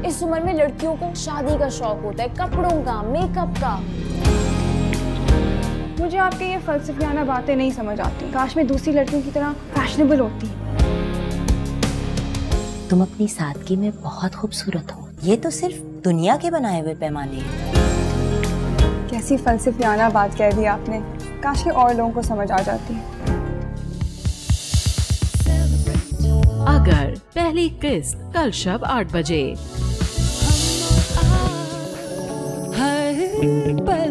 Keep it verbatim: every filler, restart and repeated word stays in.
इस उम्र में लड़कियों को शादी का शौक होता है, कपड़ों का, मेकअप का। मुझे आपके ये फलसफियाना बातें नहीं समझ आती। काश मैं दूसरी लड़कियों की तरह फैशनेबल होती। तुम अपनी सादगी में बहुत खूबसूरत हो। ये तो सिर्फ दुनिया के बनाए हुए पैमाने हैं। कैसी फलसफियाना बात कह दी आपने। काश के और लोगों को समझ आ जाती। अगर पहली किस्त कल शब आठ बजे।